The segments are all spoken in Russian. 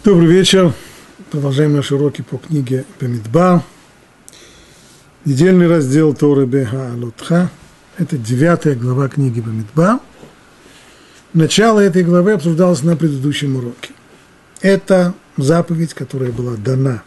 Добрый вечер. Продолжаем наши уроки по книге Бамидбар. Недельный раздел Торы Бехаалотха. Это 9 глава книги Бамидбар. Начало этой главы обсуждалось на предыдущем уроке. Это заповедь, которая была дана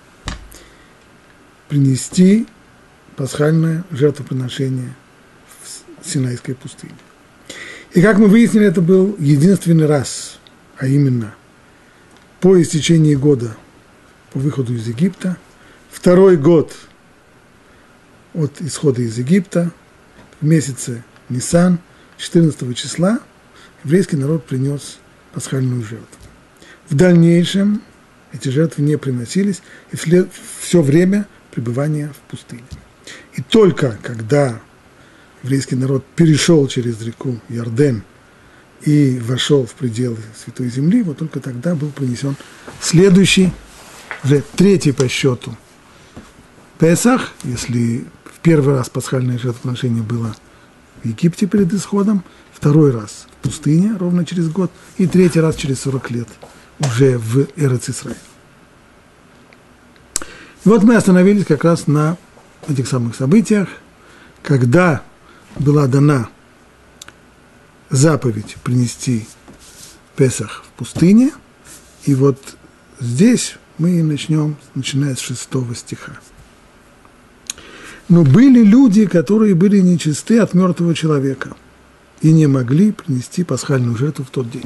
принести пасхальное жертвоприношение в Синайской пустыне. И как мы выяснили, это был единственный раз, а именно по истечении года по выходу из Египта, второй год от исхода из Египта, в месяце Нисан, 14 числа, еврейский народ принес пасхальную жертву. В дальнейшем эти жертвы не приносились и все время пребывания в пустыне. И только когда еврейский народ перешел через реку Иорден и вошел в пределы Святой Земли, вот только тогда был принесен следующий, уже третий по счету Песах, если в первый раз пасхальное жертвоприношение было в Египте перед исходом, второй раз в пустыне ровно через год, и третий раз через 40 лет уже в Эрец-Исраэль. И вот мы остановились как раз на этих самых событиях, когда была дана заповедь принести Песах в пустыне, и вот здесь мы начнем, начиная с 6 стиха. Но были люди, которые были нечисты от мертвого человека и не могли принести пасхальную жертву в тот день.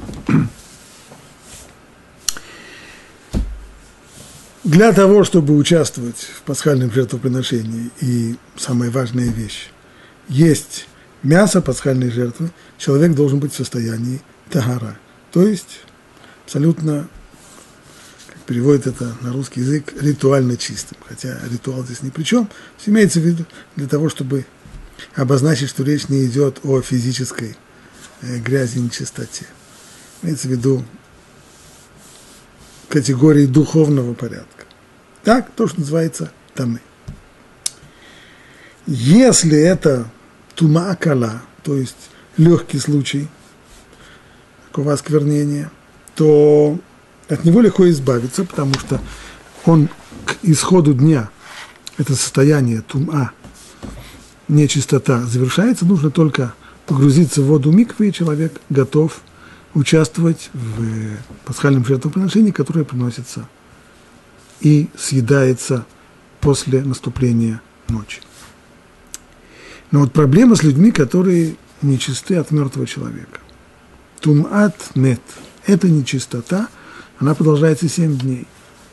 Для того, чтобы участвовать в пасхальном жертвоприношении, и самая важная вещь, есть мясо пасхальной жертвы, человек должен быть в состоянии тагара, то есть абсолютно, как переводит это на русский язык, ритуально чистым, хотя ритуал здесь ни при чем, имеется в виду для того, чтобы обозначить, что речь не идет о физической грязи и нечистоте, имеется в виду категории духовного порядка. Так, то, что называется тамы. Если это тума кала, то есть легкий случай такого осквернения, то от него легко избавиться, потому что он к исходу дня, это состояние тума, нечистота завершается, нужно только погрузиться в воду миквы, и человек готов участвовать в пасхальном жертвоприношении, которое приносится и съедается после наступления ночи. Но вот проблема с людьми, которые нечисты от мертвого человека. Тумат мет – это нечистота, она продолжается 7 дней.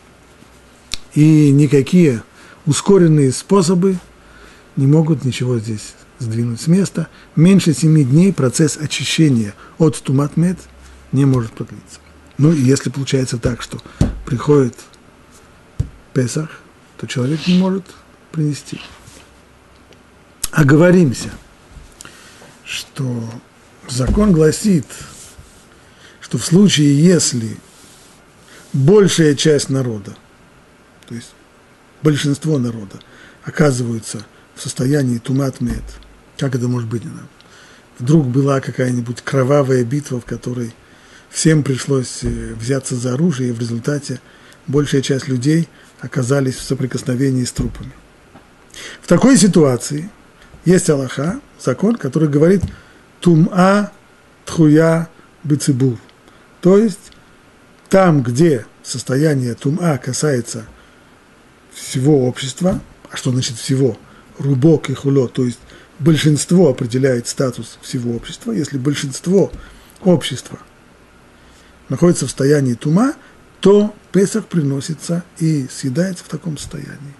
И никакие ускоренные способы не могут ничего здесь сдвинуть с места. Меньше 7 дней процесс очищения от тумат мет не может продлиться. Ну и если получается так, что приходит Песах, то человек не может принести. Оговоримся, что закон гласит, что в случае, если большая часть народа, то есть большинство народа, оказываются в состоянии тумат мет, как это может быть? Вдруг была какая-нибудь кровавая битва, в которой всем пришлось взяться за оружие, и в результате большая часть людей оказались в соприкосновении с трупами. В такой ситуации есть алаха, закон, который говорит «тума тхуя бецибур», то есть там, где состояние тума касается всего общества, а что значит всего? Рубок и хуло, то есть большинство определяет статус всего общества. Если большинство общества находится в состоянии тума, то Песах приносится и съедается в таком состоянии.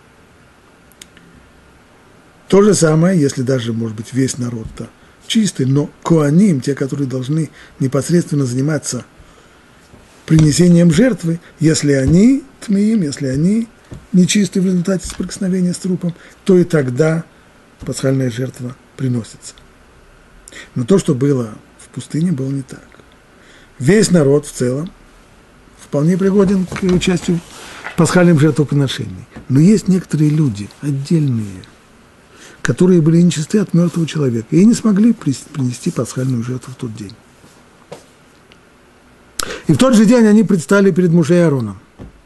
То же самое, если даже, может быть, весь народ-то чистый, но коаним, те, которые должны непосредственно заниматься принесением жертвы, если они тмеим, если они нечистые в результате соприкосновения с трупом, то и тогда пасхальная жертва приносится. Но то, что было в пустыне, было не так. Весь народ в целом вполне пригоден к участию в пасхальном жертвоприношении. Но есть некоторые люди, отдельные, которые были нечисты от мертвого человека и не смогли принести пасхальную жертву в тот день. И в тот же день они предстали перед Моше и Аароном.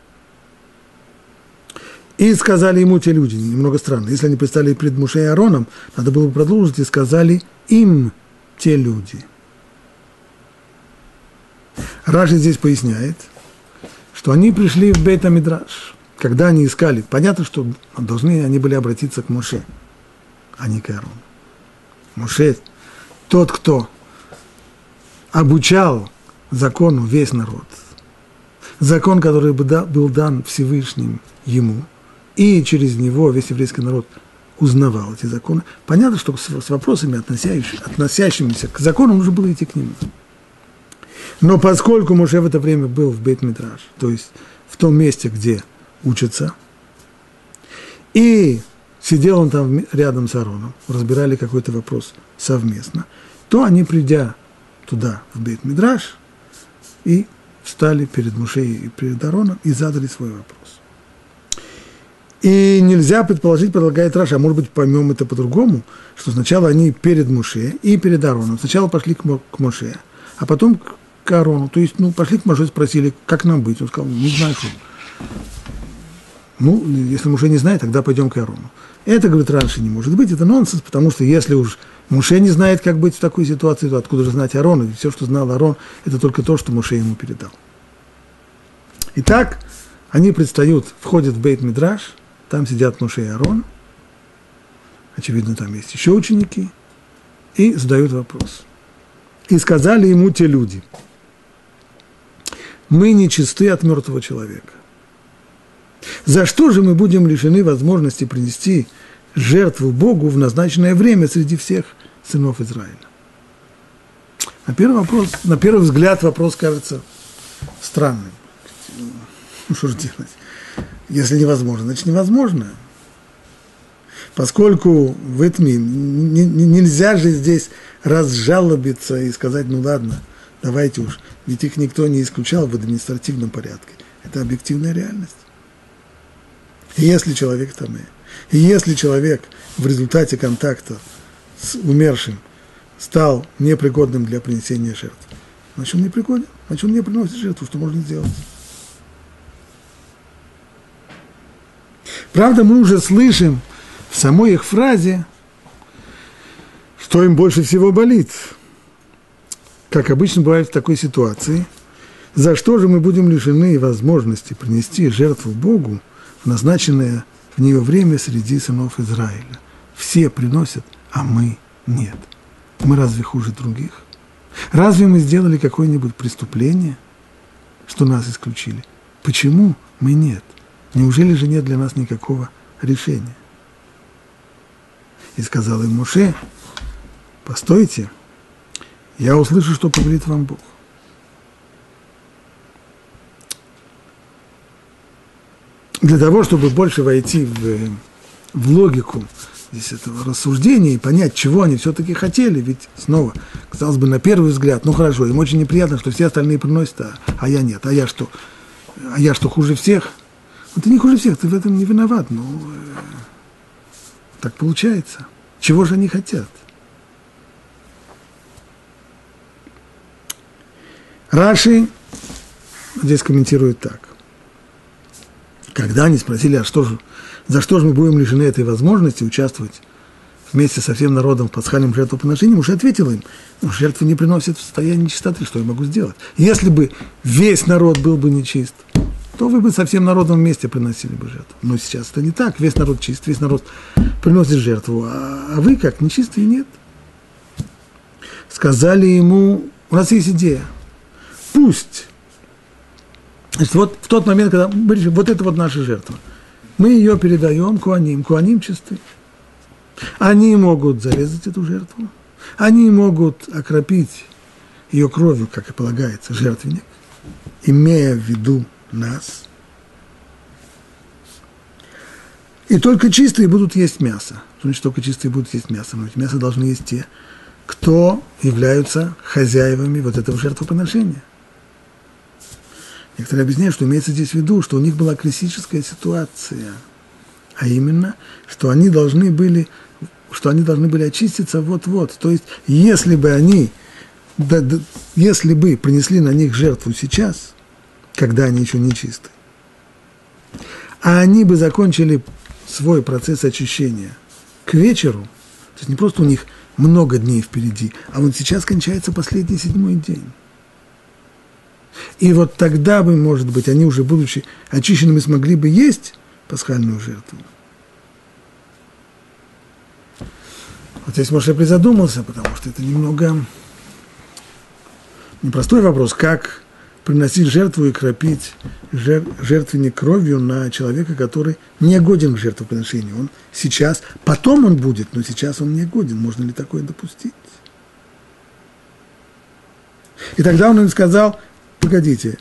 И сказали ему те люди, немного странно, если они предстали перед Моше и Аароном, надо было бы продолжить, и сказали им те люди. Раши здесь поясняет, что они пришли в Бейт-Мидраш, когда они искали. Понятно, что должны они были обратиться к Моше, а не к Аарону. Моше, тот, кто обучал закону весь народ, закон, который был дан Всевышним ему, и через него весь еврейский народ узнавал эти законы. Понятно, что с вопросами, относящимися к закону, нужно было идти к нему. Но поскольку Моше в это время был в Бейт-Мидраш, то есть в том месте, где учатся, и сидел он там рядом с Аароном, разбирали какой-то вопрос совместно, то они, придя туда, в Бейт-Мидраш, и встали перед Моше и перед Аароном и задали свой вопрос. И нельзя предположить, предлагает Раши, а может быть, поймем это по-другому, что сначала они перед Моше и перед Аароном. Сначала пошли к Моше, а потом к Аарону. То есть, пошли к Моше, спросили, как нам быть. Он сказал, не знаю, что. Если Моше не знает, тогда пойдем к Аарону. Это, говорит, Раши, не может быть, это нонсенс, потому что если уж Моше не знает, как быть в такой ситуации, то откуда же знать Аарон? И все, что знал Аарон, это только то, что Моше ему передал. Итак, они предстают, входят в Бейт-Мидраш, там сидят Моше и Аарон, очевидно, там есть еще ученики, и задают вопрос. И сказали ему те люди, мы нечисты от мертвого человека. За что же мы будем лишены возможности принести жертву Богу в назначенное время среди всех сынов Израиля? На первый взгляд вопрос кажется странным. Что же делать? Если невозможно, значит невозможно. Поскольку в этом нельзя же здесь разжалобиться и сказать, ладно, давайте уж, ведь их никто не исключал в административном порядке. Это объективная реальность. И если человек тамэ, и если человек в результате контакта с умершим стал непригодным для принесения жертв, значит он непригоден, значит он не приносит жертву, что можно сделать? Правда, мы уже слышим в самой их фразе, что им больше всего болит. Как обычно бывает в такой ситуации, за что же мы будем лишены возможности принести жертву Богу в назначенное в нее время среди сынов Израиля? Все приносят, а мы нет. Мы разве хуже других? Разве мы сделали какое-нибудь преступление, что нас исключили? Почему мы нет? Неужели же нет для нас никакого решения? И сказал им Моше, постойте, я услышу, что говорит вам Бог. Для того, чтобы больше войти в логику здесь этого рассуждения и понять, чего они все-таки хотели, ведь снова, казалось бы, на первый взгляд, хорошо, им очень неприятно, что все остальные приносят, а я нет, а я что хуже всех? Ты не хуже всех, ты в этом не виноват, так получается. Чего же они хотят? Раши здесь комментирует так. Когда они спросили, за что же мы будем лишены этой возможности участвовать вместе со всем народом в пасхальном жертвоприношении, Моше ответил им, жертвы не приносят в состоянии нечистоты, что я могу сделать? Если бы весь народ был бы нечист, то вы бы со всем народом вместе приносили бы жертву. Но сейчас это не так, весь народ чист, весь народ приносит жертву, а вы как, нечистые нет. Сказали ему, у нас есть идея, пусть, значит, вот в тот момент, когда мы решили, вот это вот наша жертва, мы ее передаем куаним чисты. Они могут зарезать эту жертву, они могут окропить ее кровью, как и полагается, жертвенник, имея в виду нас. И только чистые будут есть мясо. Значит, только чистые будут есть мясо. Но ведь мясо должны есть те, кто являются хозяевами вот этого жертвоприношения. Некоторые объясняют, что имеется здесь в виду, что у них была критическая ситуация, а именно, что они должны были очиститься вот-вот. То есть, если бы они если бы принесли на них жертву сейчас, когда они еще не чисты, а они бы закончили свой процесс очищения к вечеру, то есть не просто у них много дней впереди, а вот сейчас кончается последний 7-й день. И вот тогда бы, может быть, они уже, будучи очищенными, смогли бы есть пасхальную жертву. Вот здесь Моше призадумался, потому что это немного непростой вопрос, как приносить жертву и кропить жертвенник кровью на человека, который не годен к жертвоприношению. Он сейчас, потом он будет, но сейчас он не годен. Можно ли такое допустить? И тогда он им сказал: погодите,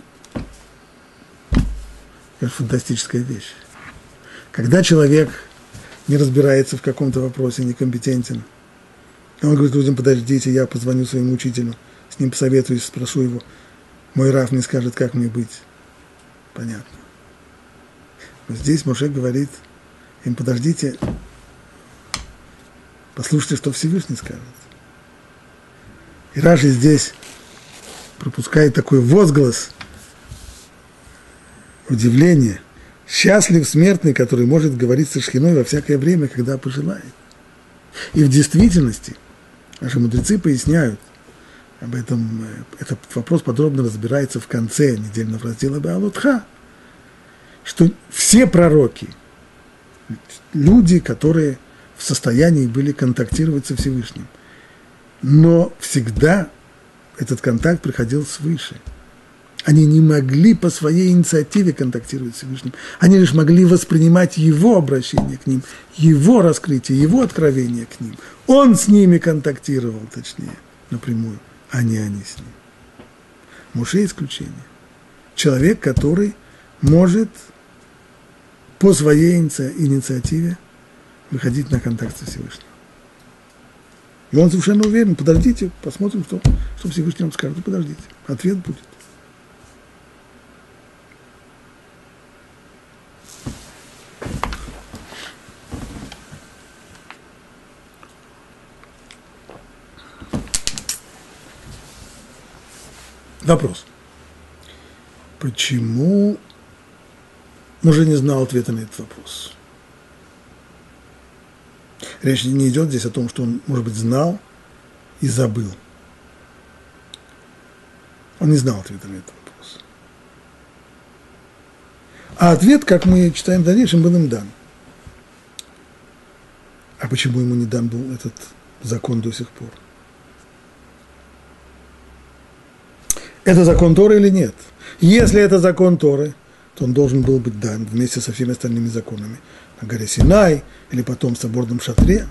это фантастическая вещь. Когда человек не разбирается в каком-то вопросе, некомпетентен, он говорит людям: подождите, я позвоню своему учителю, с ним посоветуюсь, спрошу его, мой рав мне скажет, как мне быть. Понятно. Но здесь Моше говорит им: подождите, послушайте, что Всевышний скажет. И Раши здесь пропускает такой возглас удивления. Счастлив смертный, который может говорить со Шхиной во всякое время, когда пожелает. И в действительности наши мудрецы поясняют об этом, этот вопрос подробно разбирается в конце недельного раздела Беалотха, что все пророки, люди, которые в состоянии были контактировать со Всевышним, но всегда этот контакт приходил свыше. Они не могли по своей инициативе контактировать с Всевышним. Они лишь могли воспринимать его обращение к ним, его раскрытие, его откровение к ним. Он с ними контактировал, точнее, напрямую, а не они с ним. Моше исключение. Человек, который может по своей инициативе выходить на контакт со Всевышним. И он совершенно уверен: подождите, посмотрим, что Всевышний вам скажет. Подождите, ответ будет. Вопрос. Почему Моше не знал ответа на этот вопрос? Речь не идет здесь о том, что он, может быть, знал и забыл. Он не знал ответа на этот вопрос. А ответ, как мы читаем в дальнейшем, был им дан. А почему ему не дан был этот закон до сих пор? Это закон Торы или нет? Если это закон Торы, то он должен был быть дан вместе со всеми остальными законами на горе Синай или потом в соборном шатре.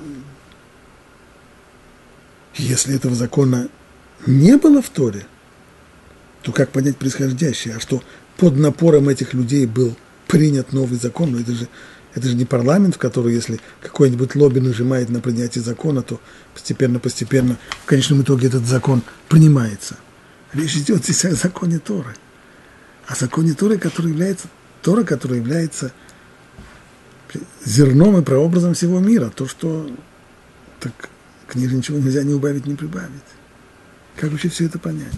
Если этого закона не было в Торе, то как понять происходящее? А что под напором этих людей был принят новый закон? Но это же не парламент, в который, если какой-нибудь лобби нажимает на принятие закона, то постепенно, в конечном итоге этот закон принимается. Речь идет здесь о законе Торы. О законе Торы, который является зерном и прообразом всего мира. То, что так к ней ничего нельзя ни убавить, ни прибавить. Как вообще все это понять?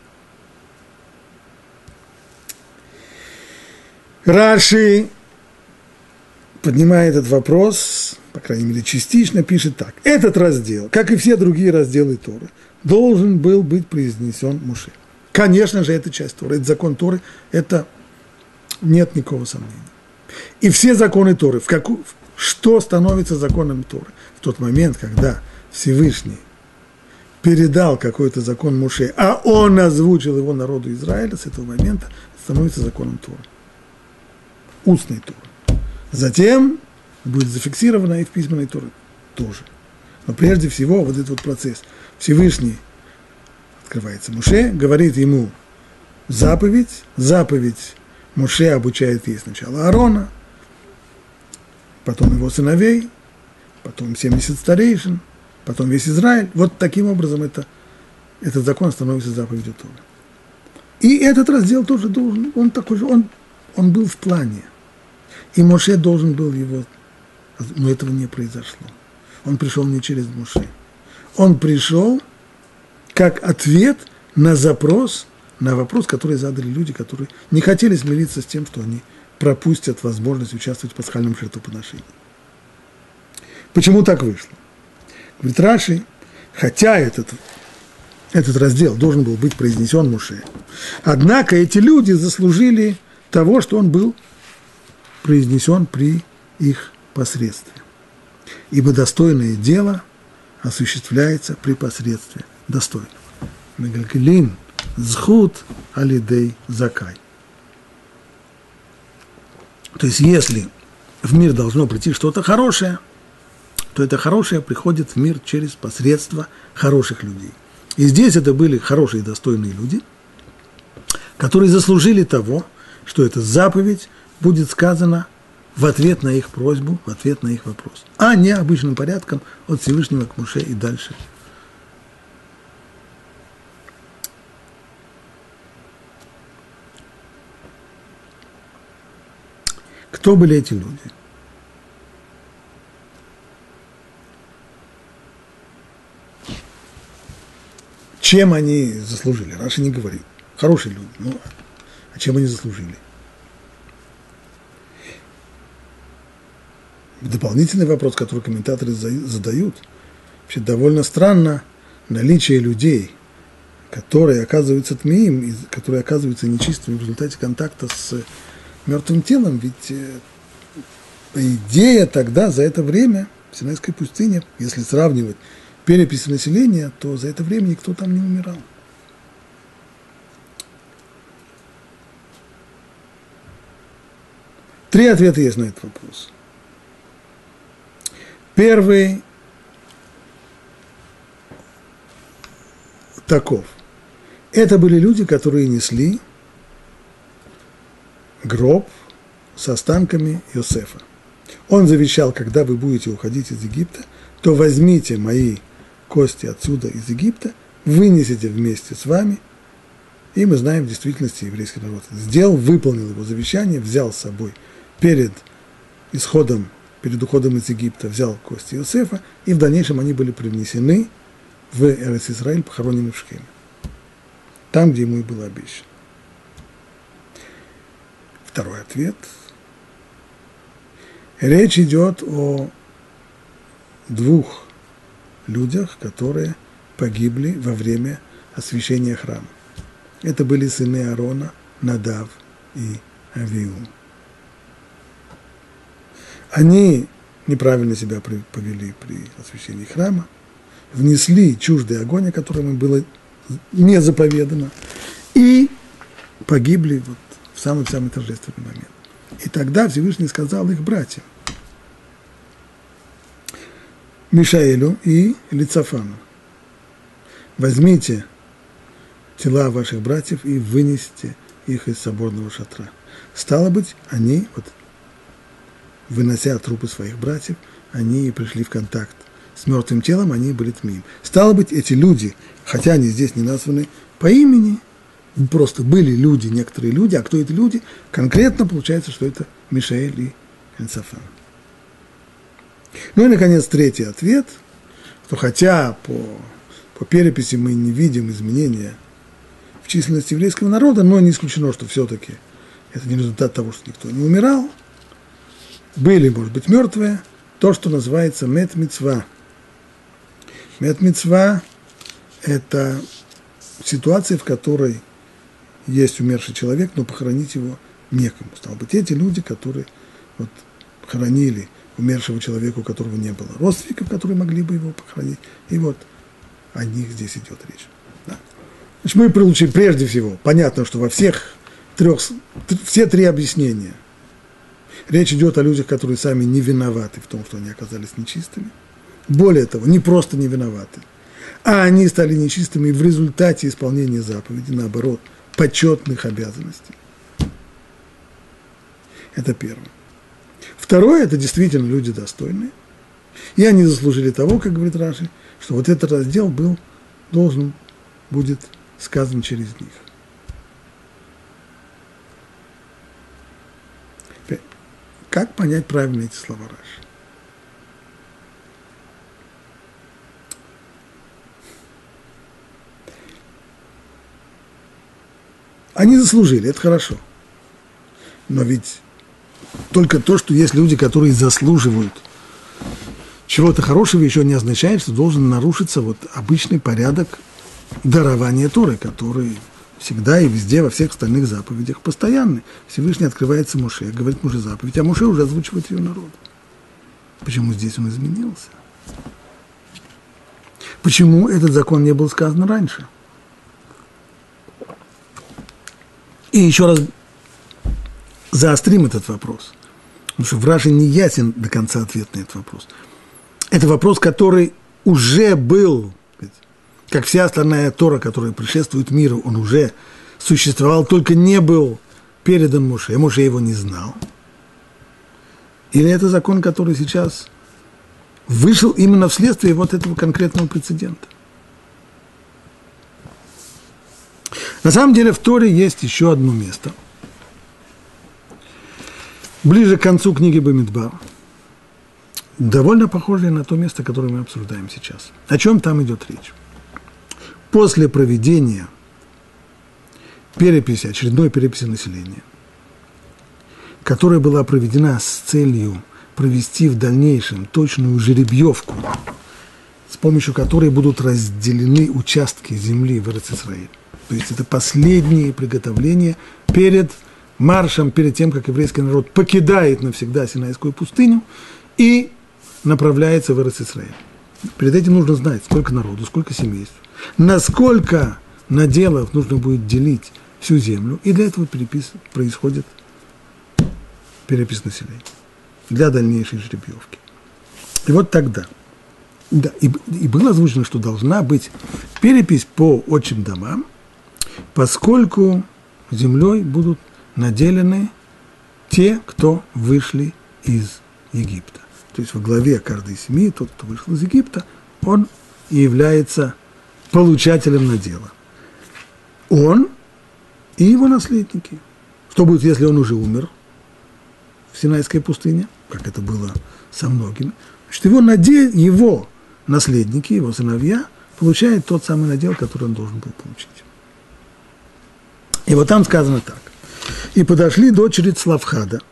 Раши, поднимая этот вопрос, по крайней мере частично, пишет так. Этот раздел, как и все другие разделы Торы, должен был быть произнесен Моше. Конечно же, это часть Торы, это закон Торы, это нет никакого сомнения. И все законы Торы, что становится законом Торы? В тот момент, когда Всевышний передал какой-то закон Моше, а он озвучил его народу Израиля, с этого момента становится законом Торы. Устной Торы. Затем будет зафиксировано и в письменной Торе тоже. Но прежде всего вот этот вот процесс. Всевышний открывается Моше, говорит ему заповедь Моше обучает ей сначала Аарона, потом его сыновей, потом 70 старейшин, потом весь Израиль. Вот таким образом этот закон становится заповедью Торы. И этот раздел тоже должен, он такой же, он был в плане. И Моше должен был его, но этого не произошло. Он пришел не через Моше. Он пришел, как ответ на запрос, на вопрос, который задали люди, которые не хотели смириться с тем, что они пропустят возможность участвовать в пасхальном жертвоприношении. Почему так вышло? Говорит Раши, хотя этот раздел должен был быть произнесен Моше, однако эти люди заслужили того, что он был произнесен при их посредстве. Ибо достойное дело осуществляется при посредстве достойного. Мегалькелин зхут алидей закай. То есть, если в мир должно прийти что-то хорошее, то это хорошее приходит в мир через посредство хороших людей. И здесь это были хорошие и достойные люди, которые заслужили того, что эта заповедь будет сказана в ответ на их просьбу, в ответ на их вопрос, а не обычным порядком от Всевышнего к Моше и дальше. Кто были эти люди? Чем они заслужили? Раши не говорит. Хорошие люди, ну, а чем они заслужили? Дополнительный вопрос, который комментаторы задают, вообще довольно странно наличие людей, которые оказываются тмеим, которые оказываются нечистыми в результате контакта с мертвым телом, ведь по идее тогда за это время в Синайской пустыне, если сравнивать перепись населения, то за это время никто там не умирал. Три ответа есть на этот вопрос. Первый таков. Это были люди, которые несли гроб с останками Йосефа. Он завещал, когда вы будете уходить из Египта, то возьмите мои кости отсюда из Египта, вынесите вместе с вами, и мы знаем в действительности еврейский народ сделал, выполнил его завещание, взял с собой перед уходом из Египта, взял кости Йосефа, и в дальнейшем они были привнесены в Эрец-Исраэль, похоронены в Шхеме, там, где ему и было обещано. Второй ответ. Речь идет о двух людях, которые погибли во время освящения храма. Это были сыны Аарона, Надав и Авиу. Они неправильно себя повели при освящении храма, внесли чуждый огонь, о котором им было не заповедано, и погибли вот в самый-самый торжественный момент. И тогда Всевышний сказал их братьям, Мишаэлю и Лицафану: возьмите тела ваших братьев и вынесите их из соборного шатра. Стало быть, они, вот, вынося трупы своих братьев, они и пришли в контакт с мертвым телом, они были тмим. Стало быть, эти люди, хотя они здесь не названы по имени, просто были люди, некоторые люди, а кто эти люди? Конкретно получается, что это Мишаэль и Лицафан. Ну и, наконец, третий ответ, что хотя по переписи мы не видим изменения в численности еврейского народа, но не исключено, что все-таки это не результат того, что никто не умирал. Были, может быть, мертвые, то, что называется мет-мицва. Мет-мицва – это ситуация, в которой есть умерший человек, но похоронить его некому. Стало быть, эти люди, которые вот хоронили умершего человека, у которого не было родственников, которые могли бы его похоронить. И вот о них здесь идет речь. Да. Значит, мы получили прежде всего, понятно, что во все три объяснения речь идет о людях, которые сами не виноваты в том, что они оказались нечистыми. Более того, не просто не виноваты, а они стали нечистыми в результате исполнения заповеди, наоборот, почетных обязанностей. Это первое. Второе, это действительно люди достойные. И они заслужили того, как говорит Раши, что вот этот раздел должен будет сказан через них. Как понять правильно эти слова Раши? Они заслужили, это хорошо. Но ведь только то, что есть люди, которые заслуживают чего-то хорошего, еще не означает, что должен нарушиться вот обычный порядок дарования Торы, который всегда и везде, во всех остальных заповедях постоянный. Всевышний открывается Моше, говорит Моше заповедь, а Моше уже озвучивает ее народу. Почему здесь он изменился? Почему этот закон не был сказан раньше? И еще раз заострим этот вопрос, потому что в Раши не ясен до конца ответ на этот вопрос. Это вопрос, который уже был, как вся остальная Тора, которая предшествует миру, он уже существовал, только не был передан Моше, Моше его не знал. Или это закон, который сейчас вышел именно вследствие вот этого конкретного прецедента? На самом деле в Торе есть еще одно место, ближе к концу книги Бамидбар, довольно похожее на то место, которое мы обсуждаем сейчас. О чем там идет речь? После проведения переписи, очередной переписи населения, которая была проведена с целью провести в дальнейшем точную жеребьевку, с помощью которой будут разделены участки земли в Эрец-Исраэль. То есть это последние приготовления перед маршем, перед тем, как еврейский народ покидает навсегда Синайскую пустыню и направляется в Эрец-Исраэль. Перед этим нужно знать, сколько народу, сколько семейств, насколько наделов нужно будет делить всю землю, и для этого происходит перепись населения, для дальнейшей жеребьевки. И вот тогда, да, и было озвучено, что должна быть перепись по отчим домам, поскольку землей будут наделены те, кто вышли из Египта. То есть во главе каждой семьи, тот, кто вышел из Египта, он и является получателем надела. Он и его наследники. Что будет, если он уже умер в Синайской пустыне, как это было со многими? Значит, его наследники, его сыновья получают тот самый надел, который он должен был получить. И вот там сказано так. «И подошли дочери Цлавхада,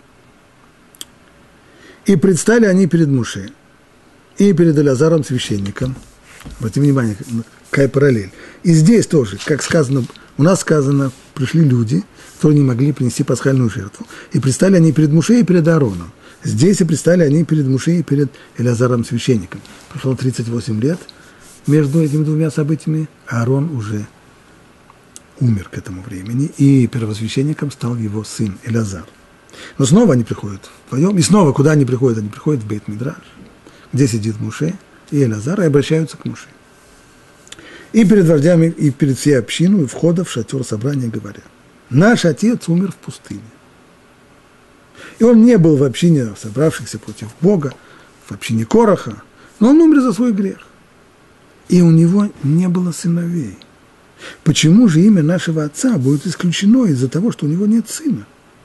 и предстали они перед Моше, и перед Элязаром священником». Обратите внимание, какая параллель. И здесь тоже, как сказано, у нас сказано, пришли люди, которые не могли принести пасхальную жертву. И предстали они перед Моше и перед Аароном. Здесь и предстали они перед Моше и перед Элязаром священником. Прошло 38 лет между этими двумя событиями, Аарон уже умер к этому времени, и первосвященником стал его сын Элязар. Но снова они приходят вдвоем, и снова куда они приходят? Они приходят в Бейт-Мидраш, где сидит Моше и Элязар, и обращаются к Моше. И перед вождями, и перед всей общиной, входа в шатер собрания говорят: наш отец умер в пустыне. И он не был в общине собравшихся против Бога, в общине Кораха, но он умер за свой грех. И у него не было сыновей. Почему же имя нашего отца будет исключено из-за того, что у него нет сына?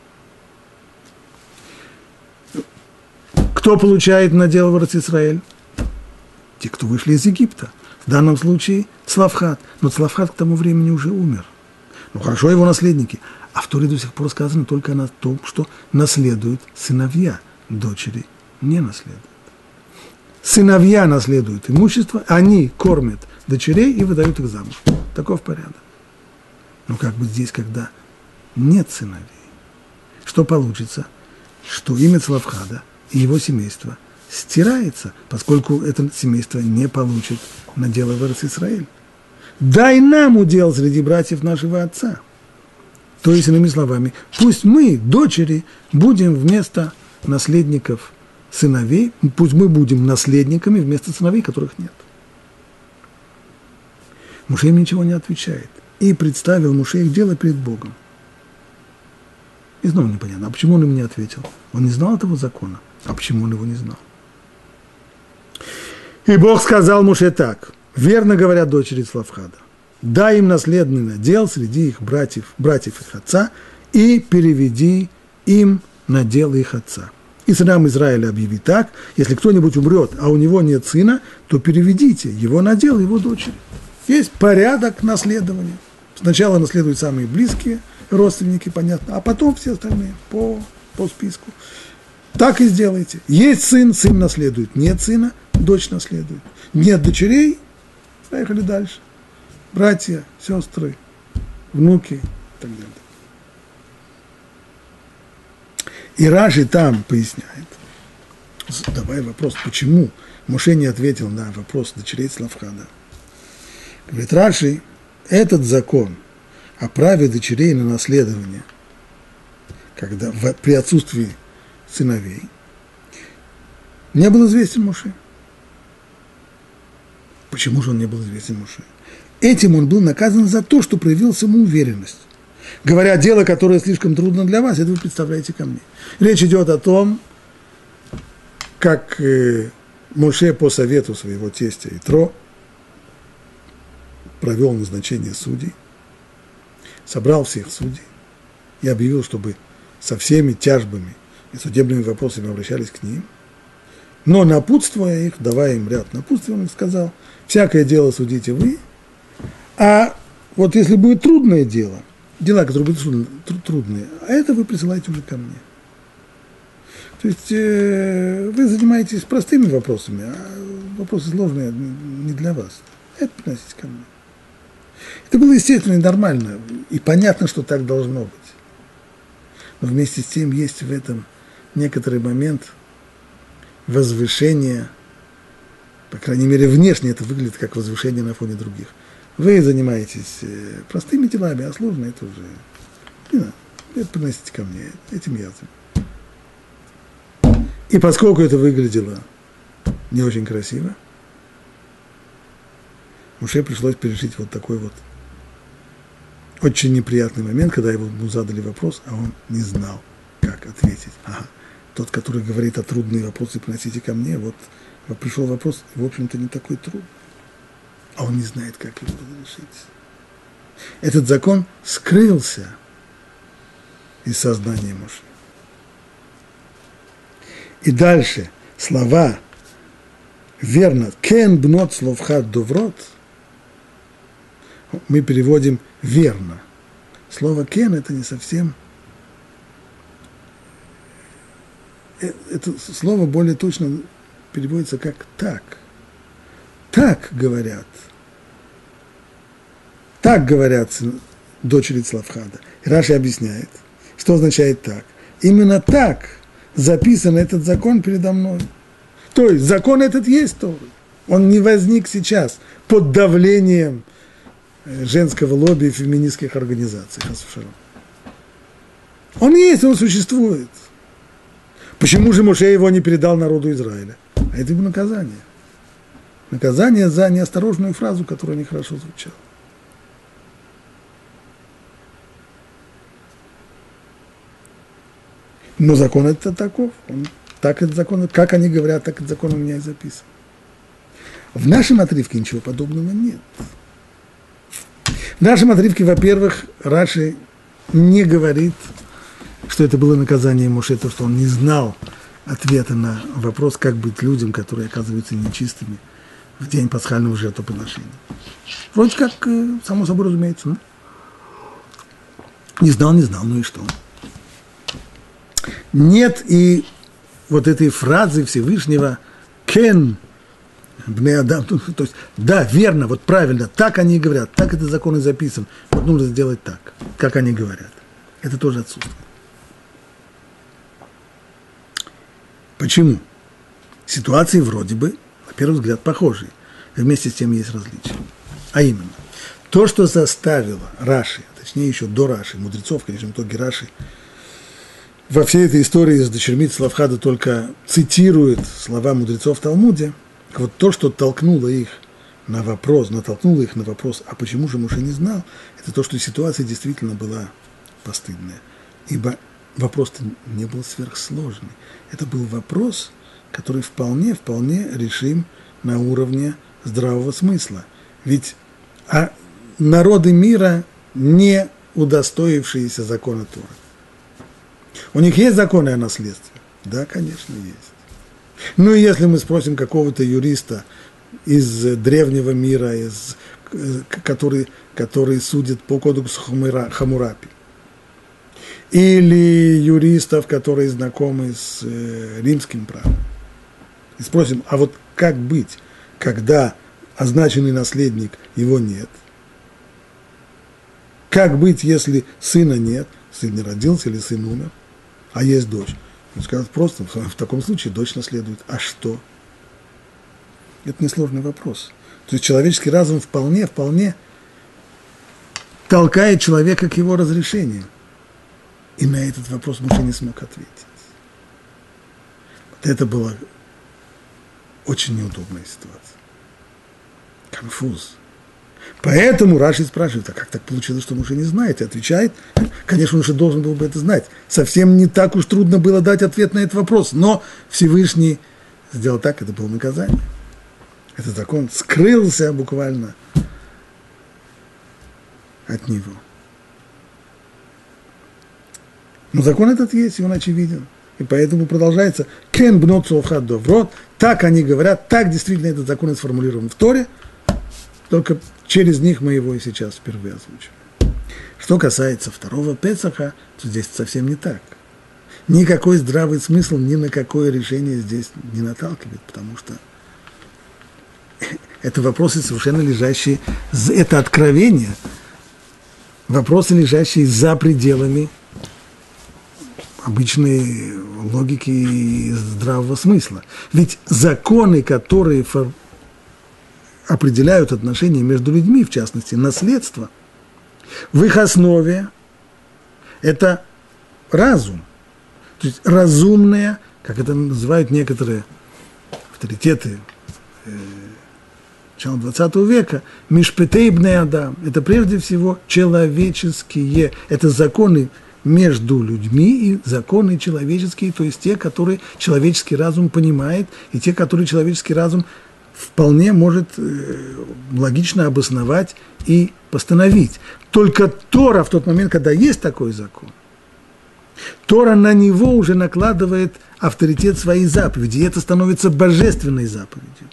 Кто получает надел в Эрец-Исраэль? Те, кто вышли из Египта. В данном случае Цлавхад. Но Цлавхад к тому времени уже умер. Ну хорошо, его наследники. А в Торе до сих пор сказано только о том, что наследуют сыновья, дочери не наследуют. Сыновья наследуют имущество, они кормят дочерей и выдают их замуж. Таков порядок. Но как бы здесь, когда нет сыновей, что получится? Что имя Цлавхада и его семейство стирается, поскольку это семейство не получит надела в Эрец-Исраэль. Дай нам удел среди братьев нашего отца. То есть, иными словами, пусть мы, дочери, будем вместо наследников сыновей, пусть мы будем наследниками вместо сыновей, которых нет. Моше им ничего не отвечает. И представил Моше их дело перед Богом. И снова непонятно, а почему он им не ответил? Он не знал этого закона. А почему он его не знал? И Бог сказал Моше так: верно говорят дочери Цлавхада, дай им наследный надел среди их братьев их отца, и переведи им надел их отца. И сынам Израиля объяви так: если кто-нибудь умрет, а у него нет сына, то переведите его надел его дочери. Есть порядок наследования. Сначала наследуют самые близкие, родственники, понятно, а потом все остальные по списку. Так и сделайте. Есть сын, сын наследует. Нет сына, дочь наследует. Нет дочерей, поехали дальше. Братья, сестры, внуки и так далее. И Раши там поясняет, задавая вопрос, почему Моше не ответил на вопрос дочерей Цлавхада. Говорит, Раши, этот закон о праве дочерей на наследование, когда при отсутствии сыновей, не был известен Моше. Почему же он не был известен Моше? Этим он был наказан за то, что проявил самоуверенность. Говоря, дело, которое слишком трудно для вас, это вы представляете ко мне. Речь идет о том, как Моше по совету своего тестя Итро провел назначение судей, собрал всех судей и объявил, чтобы со всеми тяжбами и судебными вопросами обращались к ним, но напутствуя их, давая им ряд напутствий, он сказал, всякое дело судите вы, а вот если будет трудное дело, дела, которые будут трудные, а это вы присылаете уже ко мне. То есть вы занимаетесь простыми вопросами, а вопросы сложные не для вас. Это приносите ко мне. Это было естественно и нормально, и понятно, что так должно быть. Но вместе с тем есть в этом некоторый момент возвышения, по крайней мере, внешне это выглядит как возвышение на фоне других. Вы занимаетесь простыми делами, а сложно это уже не надо. Это приносите ко мне, этим я занимаюсь. И поскольку это выглядело не очень красиво, Моше пришлось пережить вот такой вот очень неприятный момент, когда ему задали вопрос, а он не знал, как ответить. Ага, тот, который говорит, а трудные вопросы приносите ко мне, вот пришел вопрос, в общем-то, не такой трудный, а он не знает, как его разрешить. Этот закон скрылся из сознания Моше. И дальше слова верно, кен бнот словхат доврот, мы переводим верно. Слово кен это не совсем, это слово более точно переводится как так. Так говорят дочери Цлавхада. И Раши объясняет, что означает так. Именно так записан этот закон передо мной. То есть закон этот есть Тора. Он не возник сейчас под давлением женского лобби и феминистских организаций. Он есть, он существует. Почему же Моше его не передал народу Израиля? А это его наказание. Наказание за неосторожную фразу, которая нехорошо звучала. Но закон это таков. Так этот закон, как они говорят, так этот закон у меня и записан. В нашем отрывке ничего подобного нет. В нашем отрывке, во-первых, Раши не говорит, что это было наказание Моше, то, что он не знал ответа на вопрос, как быть людям, которые оказываются нечистыми в день пасхального жертвоприношения. Вроде как, само собой разумеется, ну? Не знал, ну и что? Нет и вот этой фразы Всевышнего «кен бне адам», то есть да, верно, вот правильно, так они и говорят, так это закон и записан, вот нужно сделать так, как они говорят. Это тоже отсутствует. Почему? Ситуации вроде бы, на первый взгляд, похожие, и вместе с тем есть различия. А именно, то, что заставило Раши, точнее еще до Раши, мудрецов, конечно, в итоге Раши, во всей этой истории с дочерьми Цлавхада только цитирует слова мудрецов в Талмуде, вот то, что натолкнуло их на вопрос, а почему же Моше не знал, это то, что ситуация действительно была постыдная. Ибо вопрос-то не был сверхсложный. Это был вопрос, который вполне решим на уровне здравого смысла. Ведь народы мира, не удостоившиеся закона Торы. У них есть законы о наследстве? Да, конечно, есть. Ну и если мы спросим какого-то юриста из древнего мира, который судит по кодексу Хаммурапи, или юристов, которые знакомы с римским правом. И спросим, а вот как быть, когда означенный наследник, его нет? Как быть, если сына нет, сын не родился или сын умер, а есть дочь? Он скажет просто, в таком случае дочь наследует. А что? Это несложный вопрос. То есть человеческий разум вполне толкает человека к его разрешению. И на этот вопрос Моше не смог ответить. Вот это была очень неудобная ситуация. Конфуз. Поэтому Раши спрашивает, а как так получилось, что Моше не знает? И отвечает, конечно, Моше должен был бы это знать. Совсем не так уж трудно было дать ответ на этот вопрос, но Всевышний сделал так, это было наказание. Этот закон скрылся буквально от него. Но закон этот есть, и он очевиден. И поэтому продолжается «кен бнот цофхат доврот». Так они говорят, так действительно этот закон и сформулирован в Торе, только через них мы его и сейчас впервые озвучиваем. Что касается второго Песаха, то здесь совсем не так. Никакой здравый смысл ни на какое решение здесь не наталкивает, потому что это вопросы совершенно лежащие, это откровение, вопросы, лежащие за пределами обычной логики и здравого смысла. Ведь законы, которые определяют отношения между людьми, в частности, наследство, в их основе это разум. То есть разумное, как это называют некоторые авторитеты начала 20 века, мишпетей бней адам, это прежде всего человеческие, это законы между людьми и законы человеческие, то есть те, которые человеческий разум понимает, и те, которые человеческий разум вполне может логично обосновать и постановить. Только Тора в тот момент, когда есть такой закон, Тора на него уже накладывает авторитет своей заповеди, и это становится божественной заповедью.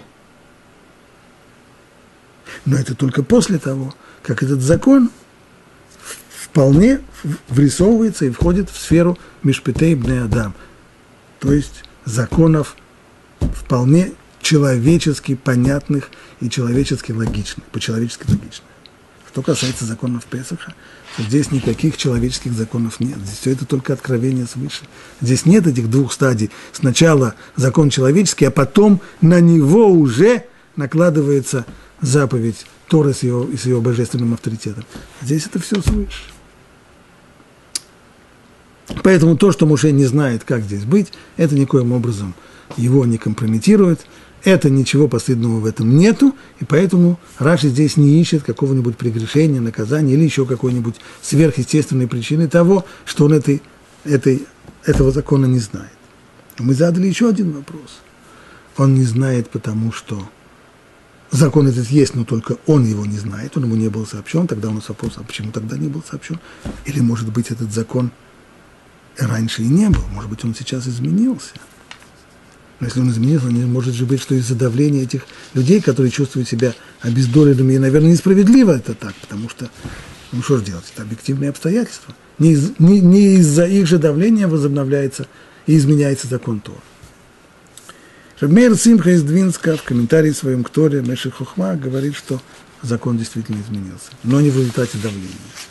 Но это только после того, как этот закон вполне врисовывается и входит в сферу мишпетей бней адам, то есть законов вполне человечески понятных и человечески логичных, по-человечески логичных. Что касается законов Песаха, то здесь никаких человеческих законов нет. Здесь все это только откровение свыше. Здесь нет этих двух стадий. Сначала закон человеческий, а потом на него уже накладывается заповедь Торы с ее божественным авторитетом. Здесь это все свыше. Поэтому то, что Моше не знает, как здесь быть, это никоим образом его не компрометирует. Это ничего постыдного в этом нету, и поэтому Раши здесь не ищет какого-нибудь прегрешения, наказания или еще какой-нибудь сверхъестественной причины того, что он этого закона не знает. Мы задали еще один вопрос. Он не знает, потому что закон этот есть, но только он его не знает, он ему не был сообщен. Тогда у нас вопрос, а почему тогда не был сообщен? Или, может быть, этот закон раньше и не был, может быть, он сейчас изменился. Но если он изменился, не может же быть, что из-за давления этих людей, которые чувствуют себя обездоленными, и, наверное, несправедливо это так, потому что, ну что же делать, это объективные обстоятельства. Не из-за их же давления возобновляется и изменяется закон Торы. Рав Меир Симха из Двинска в комментарии своем к Торе Мешech Хохма говорит, что закон действительно изменился, но не в результате давления.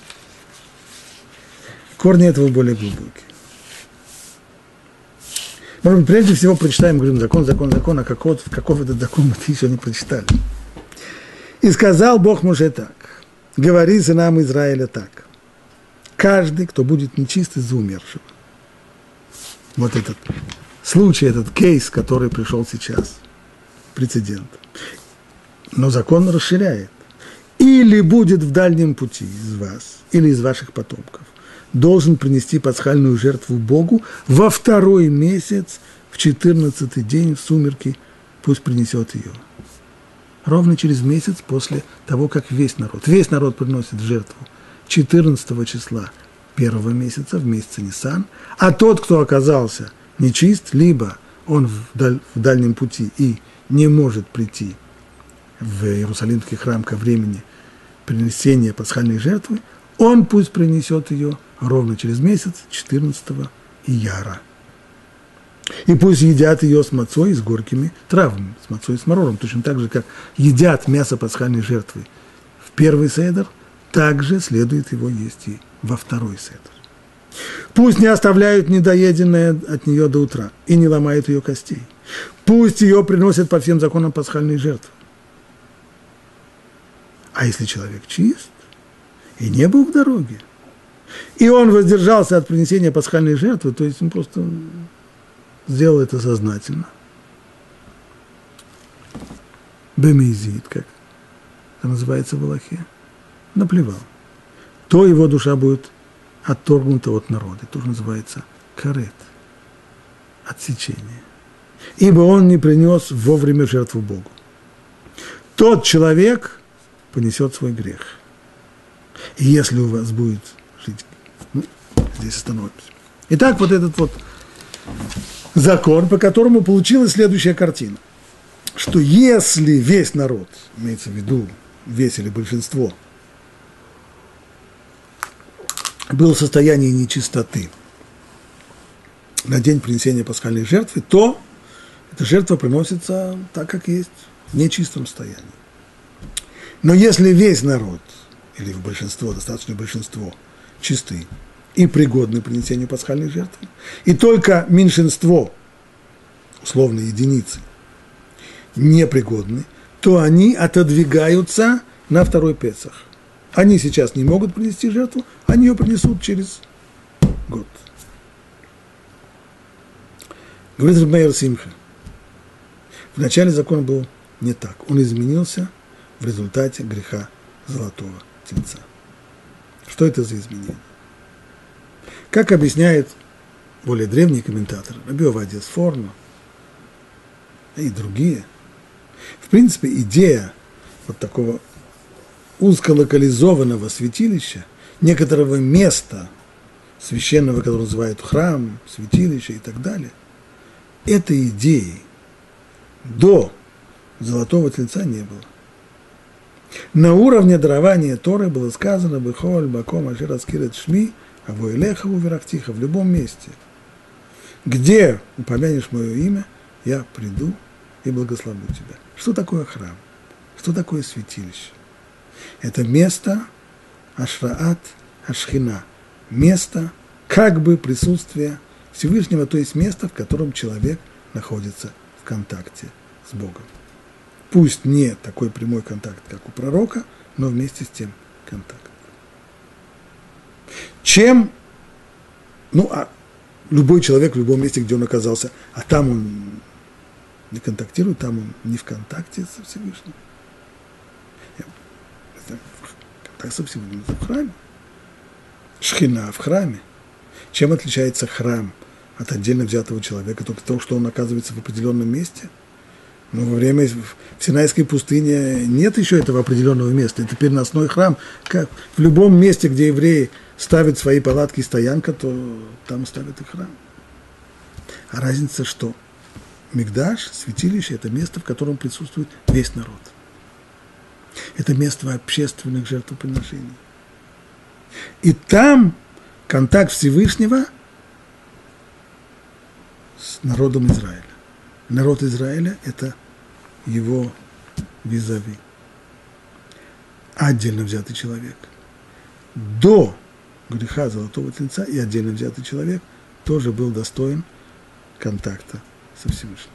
Корни этого более глубокие. Может быть, прежде всего прочитаем, говорим, закон, а каков этот закон мы еще не прочитали. И сказал Бог Моше так: говори сынам Израиля так: каждый, кто будет нечист из-за умершего. Вот этот случай, этот кейс, который пришел сейчас, прецедент. Но закон расширяет. Или будет в дальнем пути из вас, или из ваших потомков, должен принести пасхальную жертву Богу во 2-й месяц, в 14-й день, в сумерки, пусть принесет ее. Ровно через месяц после того, как весь народ приносит жертву 14 числа 1 месяца, в месяце Нисан, а тот, кто оказался нечист, либо он в дальнем пути и не может прийти в Иерусалимский храм ко времени принесения пасхальной жертвы, он пусть принесет ее ровно через месяц, 14-го Ияра. И пусть едят ее с мацой и с горькими травами, с мацой и с марором, точно так же, как едят мясо пасхальной жертвы в первый седер, также следует его есть и во второй седер. Пусть не оставляют недоеденное от нее до утра и не ломают ее костей. Пусть ее приносят по всем законам пасхальной жертвы. А если человек чист и не был в дороге, и он воздержался от принесения пасхальной жертвы, то есть он просто сделал это сознательно, бемизит, как это называется в Алахе, наплевал, то его душа будет отторгнута от народа. Это тоже называется карет, отсечение. Ибо он не принес вовремя жертву Богу. Тот человек понесет свой грех. И если у вас будет жить, здесь остановимся. Итак, вот этот вот закон, по которому получилась следующая картина, что если весь народ, имеется в виду весь или большинство, был в состоянии нечистоты на день принесения пасхальной жертвы, то эта жертва приносится так, как есть, в нечистом состоянии. Но если весь народ, или в большинство, достаточное большинство, чисты и пригодны к принесению пасхальной жертвы, и только меньшинство, условно единицы, непригодны, то они отодвигаются на второй Песах. Они сейчас не могут принести жертву, они ее принесут через год. Говорит Рав Меир Симха, в начале закон был не так. Он изменился в результате греха золотого тельца. Что это за изменение? Как объясняет более древний комментатор Раби Овадия Сфорно и другие, в принципе, идея вот такого узколокализованного святилища, некоторого места священного, которое называют храм, святилище и так далее, этой идеи до золотого тельца не было. На уровне дарования Торы было сказано «Бехоль баком ашер аскирет шми, аво элеха уверахтиха» в любом месте, где упомянешь мое имя, я приду и благословлю тебя. Что такое храм? Что такое святилище? Это место ашраат ашхина, место как бы присутствия Всевышнего, то есть место, в котором человек находится в контакте с Богом. Пусть не такой прямой контакт, как у пророка, но вместе с тем контакт. Чем, любой человек в любом месте, где он оказался, а там он не контактирует, там он не в контакте со Всевышним. Контакт со Всевышним в храме. Шхина в храме. Чем отличается храм от отдельно взятого человека? Только то, что он оказывается в определенном месте. Но во время в Синайской пустыне нет еще этого определенного места. Это переносной храм. Как в любом месте, где евреи ставят свои палатки и стоянка, то там ставят и храм. А разница, что Микдаш, святилище, это место, в котором присутствует весь народ. Это место общественных жертвоприношений. И там контакт Всевышнего с народом Израиля. Народ Израиля – это его визави. Отдельно взятый человек. До греха золотого тельца и отдельно взятый человек тоже был достоин контакта со Всевышним.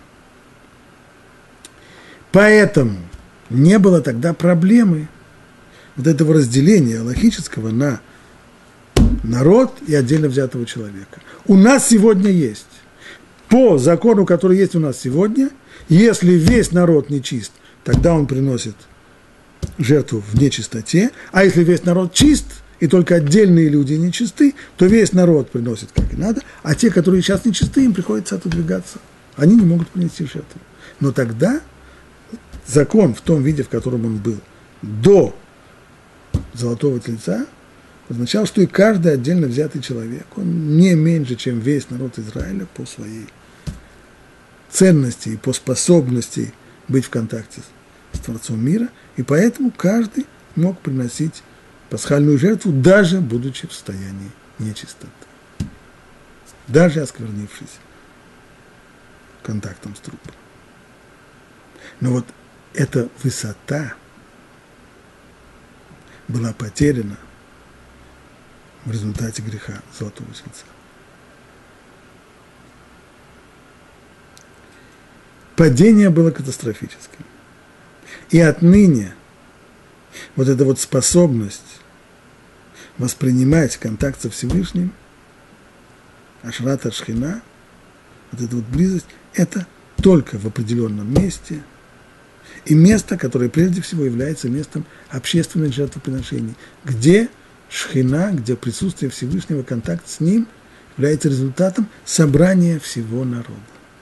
Поэтому не было тогда проблемы вот этого разделения алахического на народ и отдельно взятого человека. У нас сегодня есть. По закону, который есть у нас сегодня, если весь народ нечист, тогда он приносит жертву в нечистоте, а если весь народ чист, и только отдельные люди нечисты, то весь народ приносит как и надо, а те, которые сейчас нечисты, им приходится отодвигаться. Они не могут принести жертву. Но тогда закон в том виде, в котором он был до золотого тельца, означал, что и каждый отдельно взятый человек, он не меньше, чем весь народ Израиля по своей ценности и по способности быть в контакте с Творцом мира, и поэтому каждый мог приносить пасхальную жертву, даже будучи в состоянии нечистоты, даже осквернившись контактом с трупом. Но вот эта высота была потеряна в результате греха золотого тельца. Падение было катастрофическим. И отныне вот эта вот способность воспринимать контакт со Всевышним, ашрат аш-шхина, вот эта вот близость, это только в определенном месте, и место, которое прежде всего является местом общественных жертвоприношений, где шхина, где присутствие Всевышнего, контакт с ним является результатом собрания всего народа.